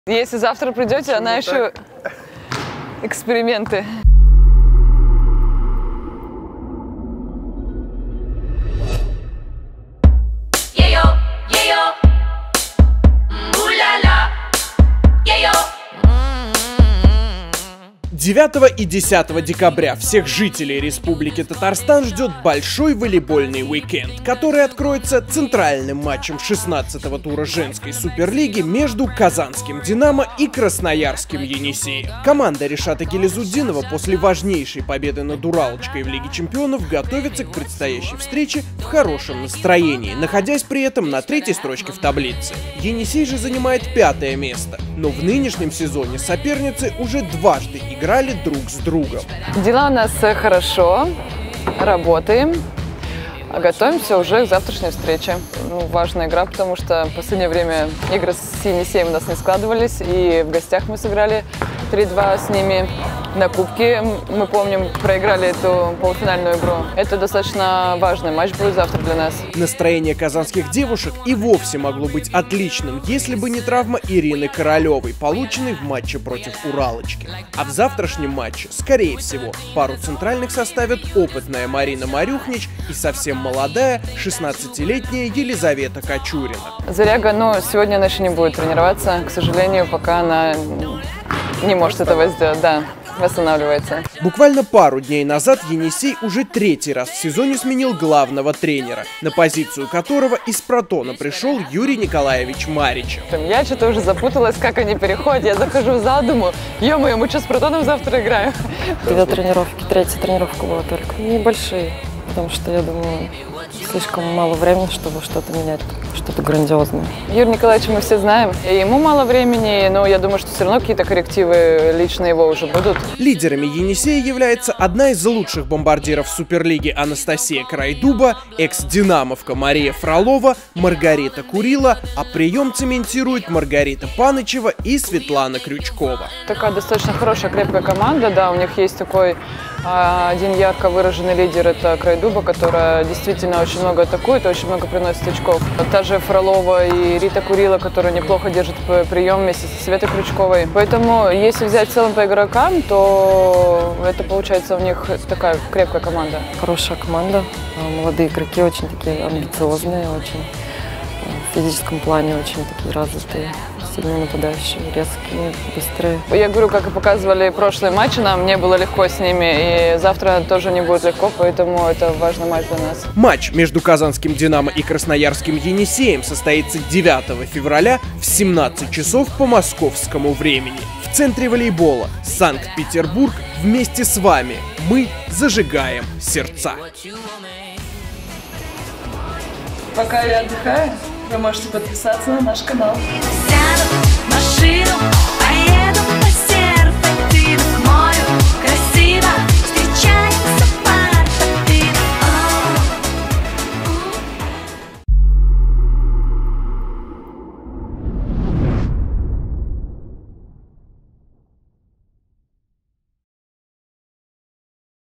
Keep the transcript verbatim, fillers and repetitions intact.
Если завтра придете, она еще эксперименты. девятого и десятого декабря всех жителей Республики Татарстан ждет большой волейбольный уикенд, который откроется центральным матчем шестнадцатого тура женской суперлиги между казанским «Динамо» и красноярским «Енисеем». Команда Ришата Гилязутдинова после важнейшей победы над «Уралочкой» в Лиге чемпионов готовится к предстоящей встрече в хорошем настроении, находясь при этом на третьей строчке в таблице. «Енисей» же занимает пятое место, но в нынешнем сезоне соперницы уже дважды играют друг с другом. Дела у нас хорошо, работаем, готовимся уже к завтрашней встрече. Ну, важная игра, потому что в последнее время игры с Енисеем у нас не складывались, и в гостях мы сыграли три-два с ними. На Кубке, мы помним, проиграли эту полуфинальную игру. Это достаточно важный матч будет завтра для нас. Настроение казанских девушек и вовсе могло быть отличным, если бы не травма Ирины Королевой, полученной в матче против «Уралочки». А в завтрашнем матче, скорее всего, пару центральных составят опытная Марина Марюхнич и совсем молодая шестнадцатилетняя Елизавета Кочурина. Заряга, ну, сегодня она еще не будет тренироваться, к сожалению, пока она не может этого сделать, да. Восстанавливается. Буквально пару дней назад Енисей уже третий раз в сезоне сменил главного тренера, на позицию которого из Протона пришел Юрий Николаевич Маричев. Я что-то уже запуталась, как они переходят. Я захожу в зал, думаю, ё-моё, мы что, с Протоном завтра играем? Две тренировки, третья тренировка была только. Небольшие, потому что, я думаю, слишком мало времени, чтобы что-то менять, что-то грандиозное. Юрия Николаевича мы все знаем, и ему мало времени, но я думаю, что все равно какие-то коррективы лично его уже будут. Лидерами Енисея является одна из лучших бомбардиров Суперлиги Анастасия Крайдуба, экс-динамовка Мария Фролова, Маргарита Курила, а прием цементирует Маргарита Панычева и Светлана Крючкова. Такая достаточно хорошая, крепкая команда, да, у них есть такой один ярко выраженный лидер, это Крайдуба, которая действительно очень много атакует, очень много приносит очков. Та же Фролова и Рита Курила, которая неплохо держит прием вместе со Светой Крючковой. Поэтому, если взять в целом по игрокам, то это получается у них такая крепкая команда. Хорошая команда, молодые игроки очень такие амбициозные, очень в физическом плане очень такие развитые. Сильные нападающие, резкие, быстрые. Я говорю, как и показывали прошлые матчи, нам не было легко с ними, и завтра тоже не будет легко, поэтому это важный матч для нас. Матч между казанским «Динамо» и красноярским «Енисеем» состоится девятого февраля в семнадцать часов по московскому времени. В центре волейбола Санкт-Петербург вместе с вами. Мы зажигаем сердца. Пока я отдыхаю, вы можете подписаться на наш канал. Машину